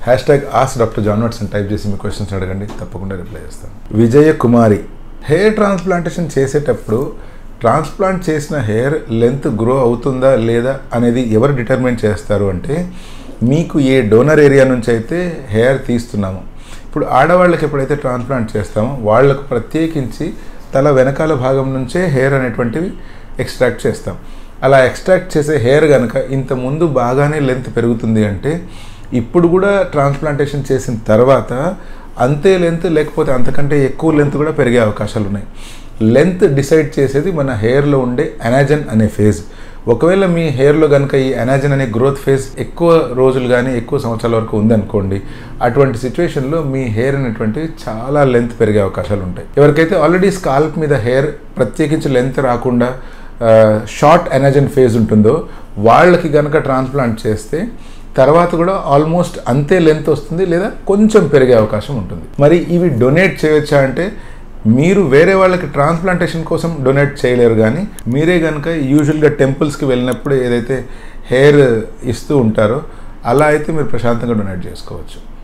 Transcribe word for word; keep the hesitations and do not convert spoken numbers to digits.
Hash tag ask doctor John Watson type చేసి మీ questions అడగండి, తప్పకుండా రిప్లై చేస్తాను. విజయ కుమారి, హెయిర్ ట్రాన్స్ప్లాంటేషన్ చేసేటప్పుడు ట్రాన్స్ప్లాంట్ చేసిన హెయిర్ లెంత్ గ్రో అవుతుందా లేదా అనేది ఎవరు డిటర్మైన్ చేస్తారు అంటే, మీకు ఏ డోనర్ ఏరియా నుంచి అయితే హెయిర్ తీస్తున్నామో, ఇప్పుడు ఆడవాళ్ళకి ఎప్పుడైతే ట్రాన్స్ప్లాంట్ చేస్తామో వాళ్ళకు ప్రత్యేకించి తల వెనకాల భాగం నుంచే హెయిర్ అనేటువంటివి ఎక్స్ట్రాక్ట్ చేస్తాం. అలా ఎక్స్ట్రాక్ట్ చేసే హెయిర్ కనుక ఇంత ముందు బాగానే లెంత్ పెరుగుతుంది అంటే, ఇప్పుడు కూడా ట్రాన్స్ప్లాంటేషన్ చేసిన తర్వాత అంతే లెంత్ లేకపోతే అంతకంటే ఎక్కువ లెంత్ కూడా పెరిగే అవకాశాలు ఉన్నాయి. లెంత్ డిసైడ్ చేసేది మన హెయిర్లో ఉండే ఎనాజన్ అనే ఫేజ్. ఒకవేళ మీ హెయిర్లో కనుక ఈ ఎనాజన్ అనే గ్రోత్ ఫేజ్ ఎక్కువ రోజులు కానీ ఎక్కువ సంవత్సరాల వరకు ఉందనుకోండి, అటువంటి సిచ్యువేషన్లో మీ హెయిర్ అనేటువంటి చాలా లెంత్ పెరిగే అవకాశాలు ఉంటాయి. ఎవరికైతే ఆల్రెడీ స్కాల్ప్ మీద హెయిర్ ప్రత్యేకించి లెంత్ రాకుండా షార్ట్ ఎనాజన్ ఫేజ్ ఉంటుందో వాళ్ళకి కనుక ట్రాన్స్ప్లాంట్ చేస్తే తర్వాత కూడా ఆల్మోస్ట్ అంతే లెంత్ వస్తుంది లేదా కొంచెం పెరిగే అవకాశం ఉంటుంది. మరి ఇవి డొనేట్ చేయొచ్చా అంటే, మీరు వేరే వాళ్ళకి ట్రాన్స్ప్లాంటేషన్ కోసం డొనేట్ చేయలేరు, కానీ మీరే కనుక యూజువల్గా టెంపుల్స్కి వెళ్ళినప్పుడు ఏదైతే హెయిర్ ఇస్తూ ఉంటారో అలా అయితే మీరు ప్రశాంతంగా డొనేట్ చేసుకోవచ్చు.